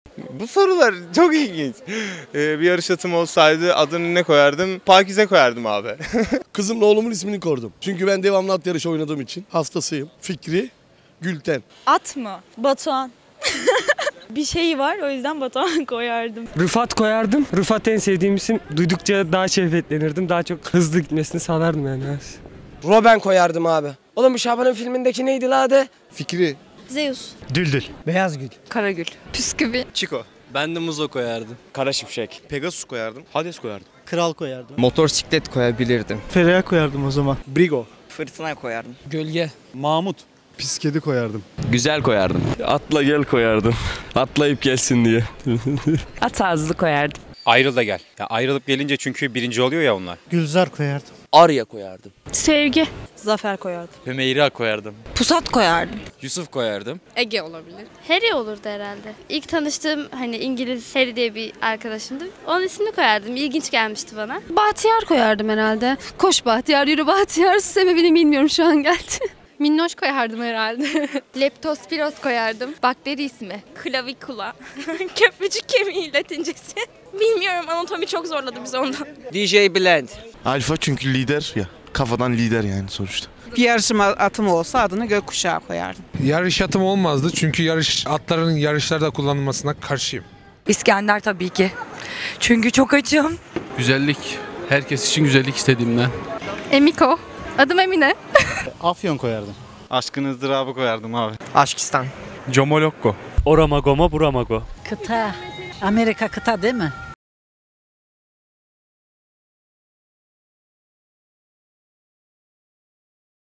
Bu sorular çok ilginç. Bir yarış atım olsaydı adını ne koyardım? Pakize koyardım abi. Kızımla oğlumun ismini koydum. Çünkü ben devamlı at yarışı oynadığım için hastasıyım. Fikri Gülten. At mı? Batuhan. Bir şey var, o yüzden Batuhan koyardım. Rıfat koyardım. Rıfat en sevdiğim isim. Duydukça daha şehvetlenirdim. Daha çok hızlı gitmesini sağlardım yani. Robben koyardım abi. Oğlum bu Şaban'ın filmindeki neydi la adı? Fikri. Zeus. Düldül. Beyazgül. Karagül. Püsküvi. Çiko. Ben de Muzo koyardım. Kara Şimşek. Pegasus koyardım. Hades koyardım. Kral koyardım. Motosiklet koyabilirdim. Feriha koyardım o zaman. Brigo. Fırtına koyardım. Gölge. Mahmut. Pis kedi koyardım. Güzel koyardım. Atla gel koyardım. Atlayıp gelsin diye. At ağızlı koyardım. Ayrıl da gel. Ya ayrılıp gelince çünkü birinci oluyor ya onlar. Gülzar koyardım. Arya koyardım. Sevgi. Zafer koyardım. Hümeyra koyardım. Pusat koyardım. Yusuf koyardım. Ege olabilir. Harry olurdu herhalde. İlk tanıştığım hani İngiliz Harry diye bir arkadaşımdı. Onun ismini koyardım. İlginç gelmişti bana. Bahtiyar koyardım herhalde. Koş Bahtiyar, yürü Bahtiyar. Sebebini bilmiyorum, şu an geldi. Minnoş koyardım herhalde. Leptospiros koyardım. Bakteri ismi. Clavicula. Köprücük kemiği latincesi. Bilmiyorum, anatomi çok zorladı bizi ondan. DJ Blend. Alfa çünkü lider ya. Kafadan lider yani sonuçta. Bir yarışma atım olsa adını gökkuşağı koyardım. Yarış atım olmazdı çünkü atların yarışlarda kullanılmasına karşıyım. İskender tabii ki. Çünkü çok açım. Güzellik. Herkes için güzellik istediğimden. Emiko. Adım Emine. Afyon koyardım. Aşkın ızdırabı koyardım abi. Aşkistan. Comolokko. Oramago mu buramago? Kıta. Amerika kıta değil mi?